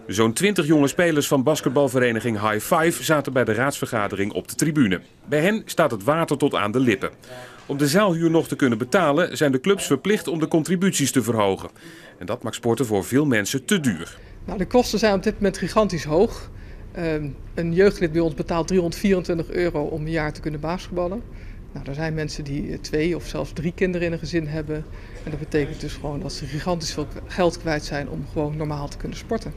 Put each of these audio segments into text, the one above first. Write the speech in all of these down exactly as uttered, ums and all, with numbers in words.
Zo'n twintig jonge spelers van basketbalvereniging High Five zaten bij de raadsvergadering op de tribune. Bij hen staat het water tot aan de lippen. Om de zaalhuur nog te kunnen betalen zijn de clubs verplicht om de contributies te verhogen. En dat maakt sporten voor veel mensen te duur. Nou, de kosten zijn op dit moment gigantisch hoog. Uh, een jeugdlid bij ons betaalt driehonderdvierentwintig euro om een jaar te kunnen basketballen. Nou, er zijn mensen die twee of zelfs drie kinderen in een gezin hebben. En dat betekent dus gewoon dat ze gigantisch veel geld kwijt zijn om gewoon normaal te kunnen sporten.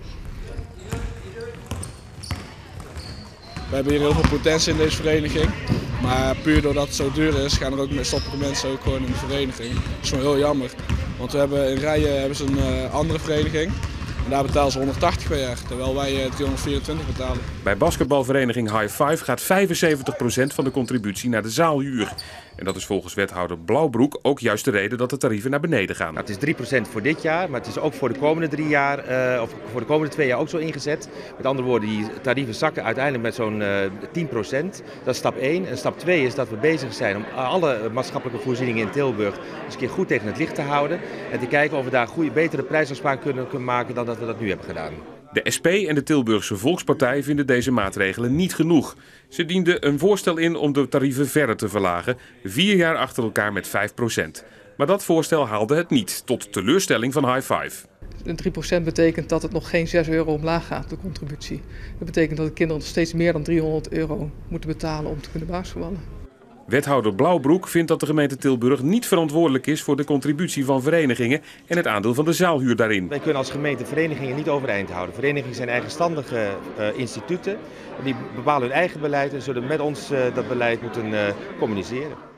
We hebben hier heel veel potentie in deze vereniging. Maar puur doordat het zo duur is, gaan er ook stoppige mensen ook gewoon in de vereniging. Dat is gewoon heel jammer. Want we hebben in Rijen hebben ze een uh, andere vereniging. En daar betalen ze honderdtachtig per jaar, terwijl wij driehonderdvierentwintig betalen. Bij basketbalvereniging High Five gaat vijfenzeventig procent van de contributie naar de zaalhuur. En dat is volgens wethouder Blauwbroek ook juist de reden dat de tarieven naar beneden gaan. Nou, het is drie procent voor dit jaar, maar het is ook voor de komende drie jaar, uh, of voor de komende twee jaar ook zo ingezet. Met andere woorden, die tarieven zakken uiteindelijk met zo'n uh, tien procent. Dat is stap één. En stap twee is dat we bezig zijn om alle maatschappelijke voorzieningen in Tilburg eens een keer goed tegen het licht te houden. En te kijken of we daar goede, betere prijsafspraken kunnen, kunnen maken dan dat we dat nu hebben gedaan. De S P en de Tilburgse Volkspartij vinden deze maatregelen niet genoeg. Ze dienden een voorstel in om de tarieven verder te verlagen, vier jaar achter elkaar met vijf procent. Maar dat voorstel haalde het niet, tot teleurstelling van High Five. Een drie procent betekent dat het nog geen zes euro omlaag gaat, de contributie. Dat betekent dat de kinderen nog steeds meer dan driehonderd euro moeten betalen om te kunnen basketballen. Wethouder Blauwbroek vindt dat de gemeente Tilburg niet verantwoordelijk is voor de contributie van verenigingen en het aandeel van de zaalhuur daarin. Wij kunnen als gemeente verenigingen niet overeind houden. Verenigingen zijn eigenstandige uh, instituten. Die bepalen hun eigen beleid en zullen met ons uh, dat beleid moeten uh, communiceren.